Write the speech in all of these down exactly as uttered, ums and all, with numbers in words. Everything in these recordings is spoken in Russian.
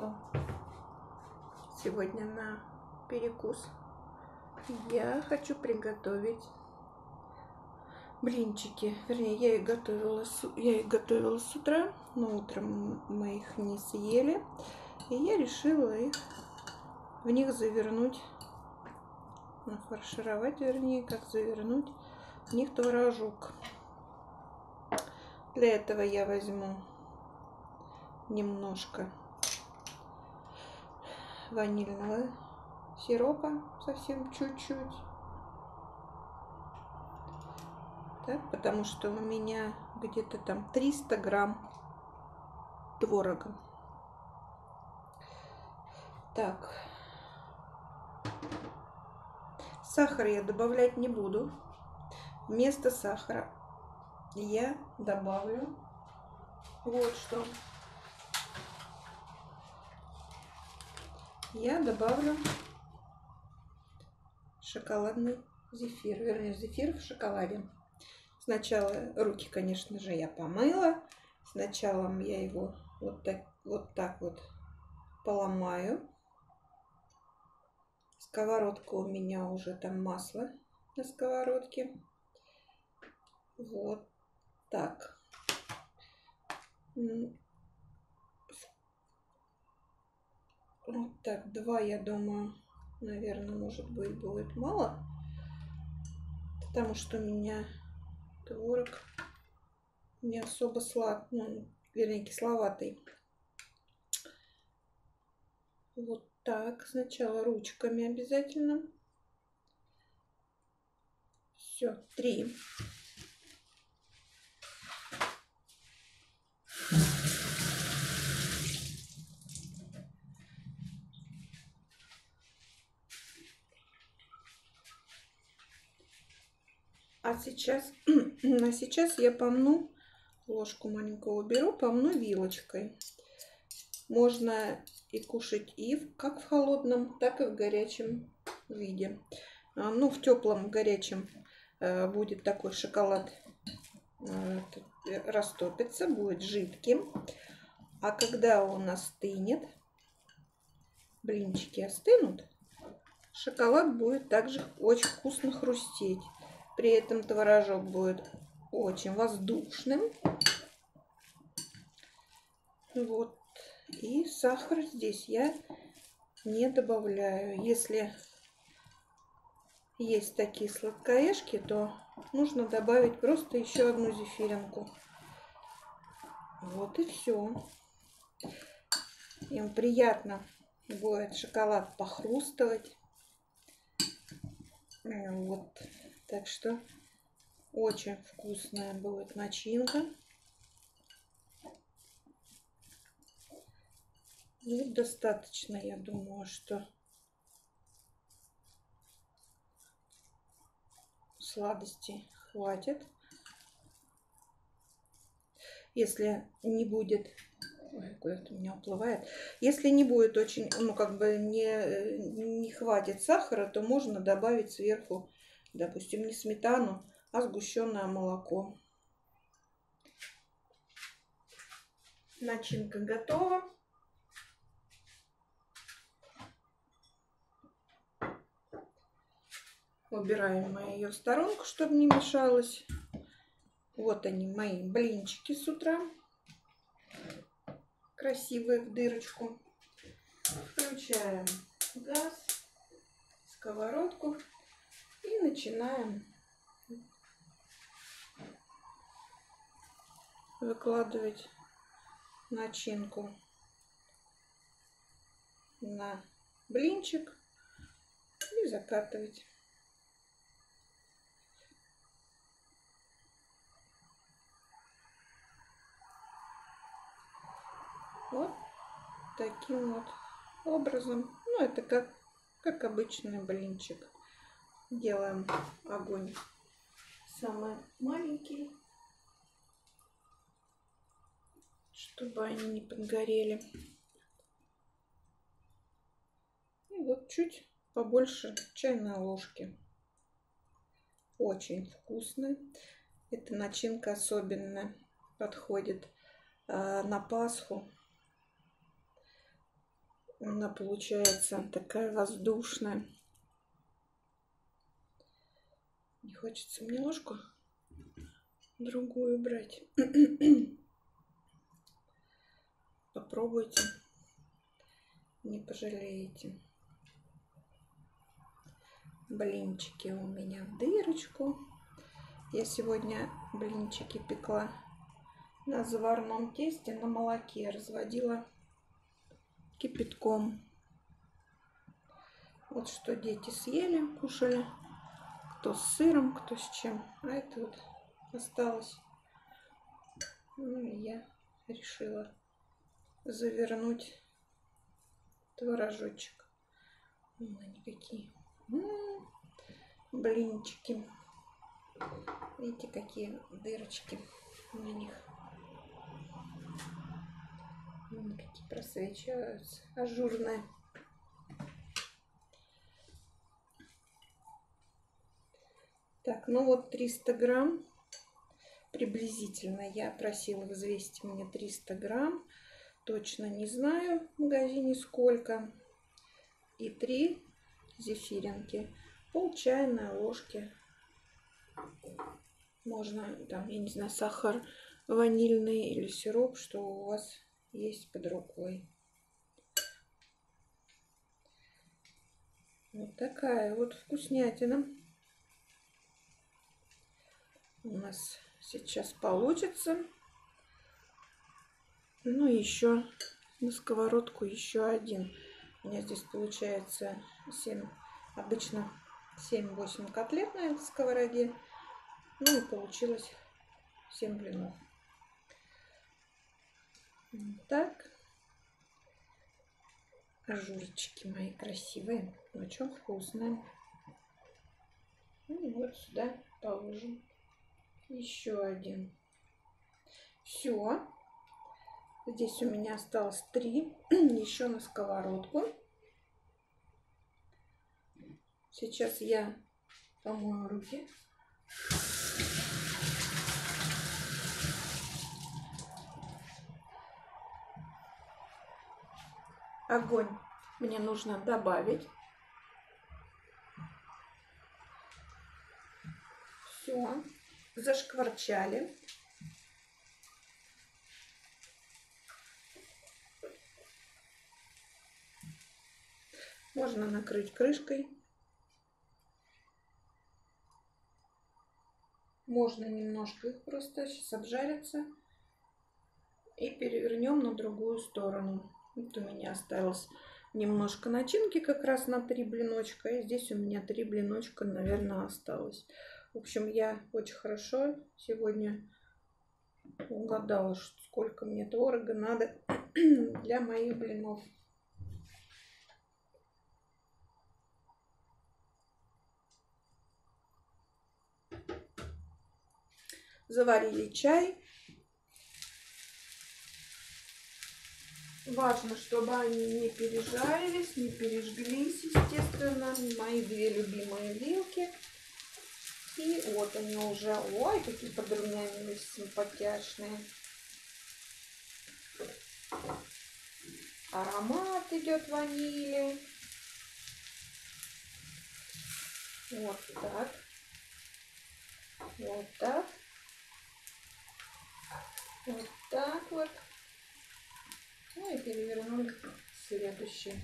что сегодня на перекус я хочу приготовить блинчики. Вернее, я их готовила, я их готовила с утра, но утром мы их не съели. И я решила их в них завернуть, нафаршировать, вернее, как завернуть в них творожок. Для этого я возьму немножко ванильного сиропа, совсем чуть-чуть. Так, потому что у меня где-то там триста грамм творога. Так, сахар я добавлять не буду. Вместо сахара я добавлю вот что. Я добавлю шоколадный зефир, вернее, зефир в шоколаде. Сначала руки, конечно же, я помыла. Сначала я его вот так вот, так вот поломаю. Сковородка у меня уже там масло на сковородке. Вот так. Вот так, два, я думаю, наверное, может быть, будет мало. Потому что у меня творог не особо слад, ну, вернее, кисловатый. Вот так. Сначала ручками обязательно. Все, три. А сейчас, а сейчас я помну, ложку маленькую уберу, помну вилочкой. Можно и кушать и в, как в холодном, так и в горячем виде. А, ну, в теплом, горячем э, будет такой шоколад э, растопится, будет жидким. А когда он остынет, блинчики остынут, шоколад будет также очень вкусно хрустеть. При этом творожок будет очень воздушным. Вот. И сахар здесь я не добавляю. Если есть такие сладкоежки, то нужно добавить просто еще одну зефиринку. Вот и все. Им приятно будет шоколад похрустывать. Вот. Так что очень вкусная будет начинка. И достаточно, я думаю, что сладости хватит. Если не будет... Ой, куда-то у меня уплывает. Если не будет очень, ну, как бы не, не хватит сахара, то можно добавить сверху, допустим, не сметану, а сгущенное молоко. Начинка готова. Убираем мы ее в сторонку, чтобы не мешалось. Вот они, мои блинчики с утра. Красивые в дырочку. Включаем газ, сковородку и начинаем выкладывать начинку на блинчик и закатывать. Вот таким вот образом. Ну, это как, как обычный блинчик. Делаем огонь самый маленький, чтобы они не подгорели. И вот чуть побольше чайной ложки. Очень вкусно. Эта начинка особенно подходит э, на Пасху. Она получается такая воздушная. Не хочется мне ложку другую брать. Попробуйте, не пожалеете. Блинчики у меня в дырочку. Я сегодня блинчики пекла на заварном тесте, на молоке, разводила кипятком. Вот что дети съели, кушали. Кто с сыром, кто с чем. А это вот осталось. Ну и я решила завернуть творожочек. Вон они какие. М-м-м, блинчики. Видите, какие дырочки на них. Вон какие просвечиваются. Ажурные. Так, ну вот триста грамм приблизительно. Я просила взвесить мне триста грамм. Точно не знаю в магазине сколько. И три зефиринки. Пол чайной ложки. Можно там, я не знаю, сахар ванильный или сироп, что у вас есть под рукой. Вот такая вот вкуснятина у нас сейчас получится. Ну и еще на сковородку еще один. У меня здесь получается семь, обычно семь-восемь котлет на этой сковороде. Ну и получилось семь блинов. Вот так. Ажурчики мои красивые. Очень вкусные. Ну и вот сюда положим еще один. Все. Здесь у меня осталось три. Еще на сковородку. Сейчас я помою руки. Огонь мне нужно добавить. Все. Зашкварчали. Можно накрыть крышкой. Можно немножко их просто сейчас обжариться. И перевернем на другую сторону. Вот у меня осталось немножко начинки как раз на три блиночка. И здесь у меня три блиночка, наверное, осталось. В общем, я очень хорошо сегодня угадала, сколько мне творога надо для моих блинов. Заварили чай. Важно, чтобы они не пережарились, не пережглись, естественно. Мои две любимые вилки. И вот они уже, ой, какие подрумянились, симпатяшные. Аромат идет ванили. Вот так. Вот так. Вот так вот. Ну и перевернули следующий.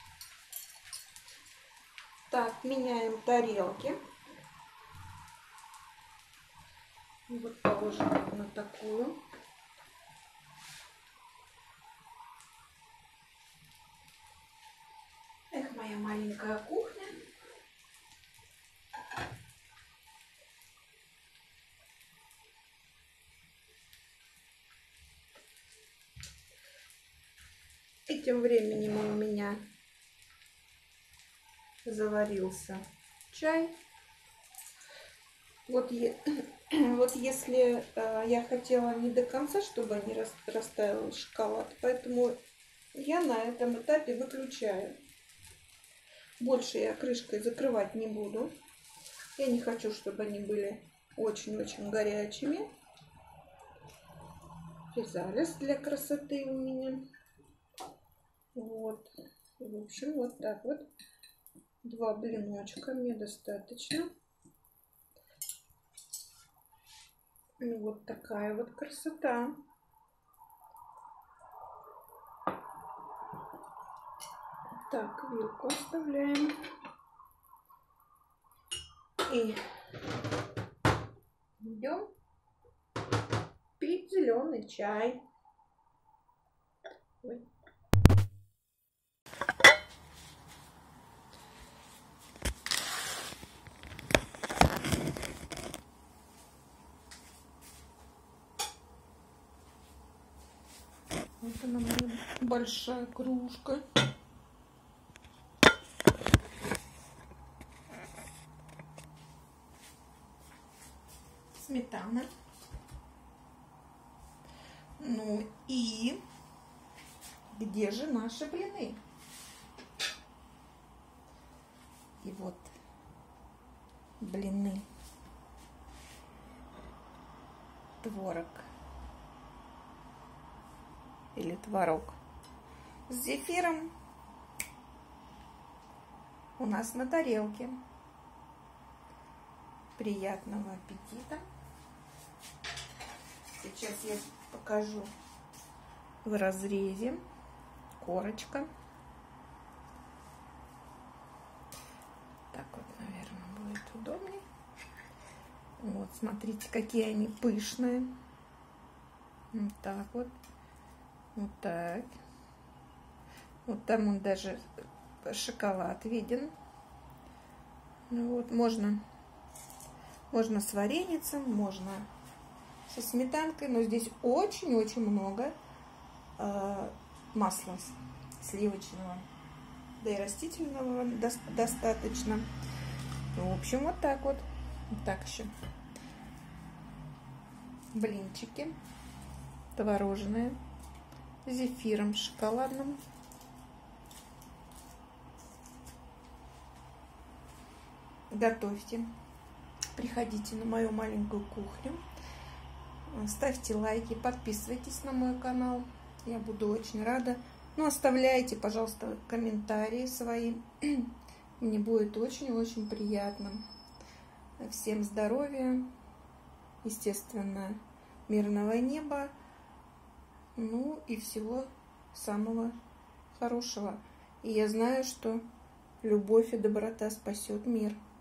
Так, меняем тарелки. Вот положим на такую. Эх, моя маленькая кухня. И тем временем у меня заварился чай. Вот, е вот если э, я хотела не до конца, чтобы не рас растаял шоколад, поэтому я на этом этапе выключаю. Больше я крышкой закрывать не буду. Я не хочу, чтобы они были очень-очень горячими. Вязались для красоты у меня. Вот. В общем, вот так вот. Два блиночка мне достаточно. И вот такая вот красота. Так, вилку оставляем. И идем пить зеленый чай. Ой. Вот она моя большая кружка. Сметана. Ну и где же наши блины? И вот блины. Творог. Или творог. С зефиром. У нас на тарелке. Приятного аппетита. Сейчас я покажу в разрезе. Корочка. Так вот, наверное, будет удобнее. Вот, смотрите, какие они пышные. Вот так вот. Вот так. Вот там он даже шоколад виден. Ну вот, можно, можно с вареницем, можно со сметанкой, но здесь очень-очень много э, масла сливочного, да и растительного до достаточно. В общем, вот так вот. Вот так еще. Блинчики творожные с зефиром шоколадным. Готовьте. Приходите на мою маленькую кухню. Ставьте лайки, подписывайтесь на мой канал. Я буду очень рада. Ну, оставляйте, пожалуйста, комментарии свои. Мне будет очень-очень приятно. Всем здоровья, естественно, мирного неба. Ну и всего самого хорошего. И я знаю, что любовь и доброта спасет мир.